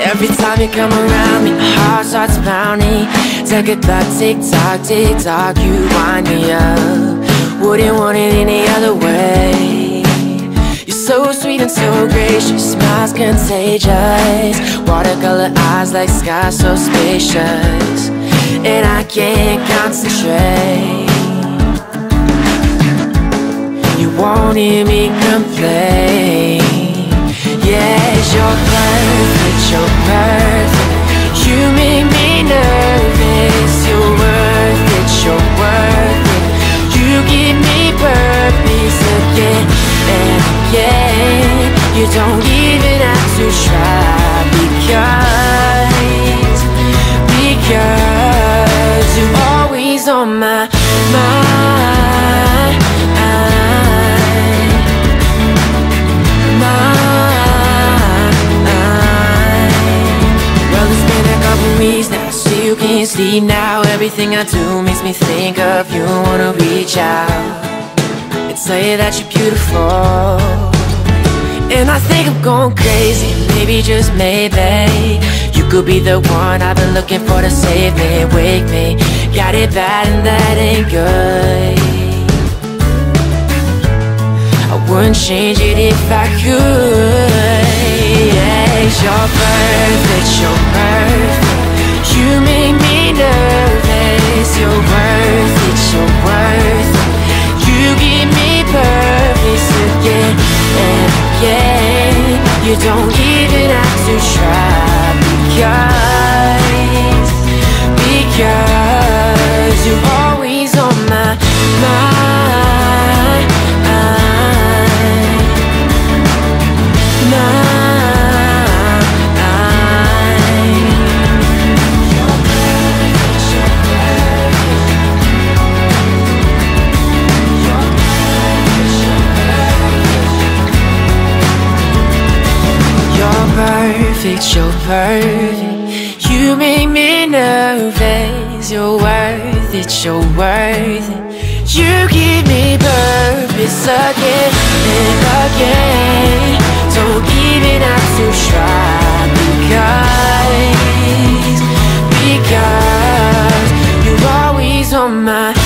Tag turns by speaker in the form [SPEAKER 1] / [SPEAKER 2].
[SPEAKER 1] Every time you come around me, my heart starts pounding. Take a clock, tick tock, you wind me up. Wouldn't want it any other way. You're so sweet and so gracious, smile's contagious. Watercolor eyes like sky so spacious, and I can't concentrate. You won't hear me complain. Yes, you're perfect, you're perfect. You make me nervous. You're worth it, you're worth it. You give me purpose again and again. You don't even have to try, because you're always on my mind. Now, so you can't sleep now. Everything I do makes me think of you. Wanna reach out and say that you're beautiful. And I think I'm going crazy, maybe just maybe you could be the one I've been looking for to save me, wake me. Got it bad and that ain't good. I wouldn't change it if I could. Yes, you're perfect, you're perfect. You make me nervous. You're worth it, you're worth it. You give me purpose again and again. You don't even have to try, because you're always on my mind. Perfect, you're perfect. You make me nervous. You're worth it, you're worth it. You give me purpose again and again. Don't even have to try, because you're always on my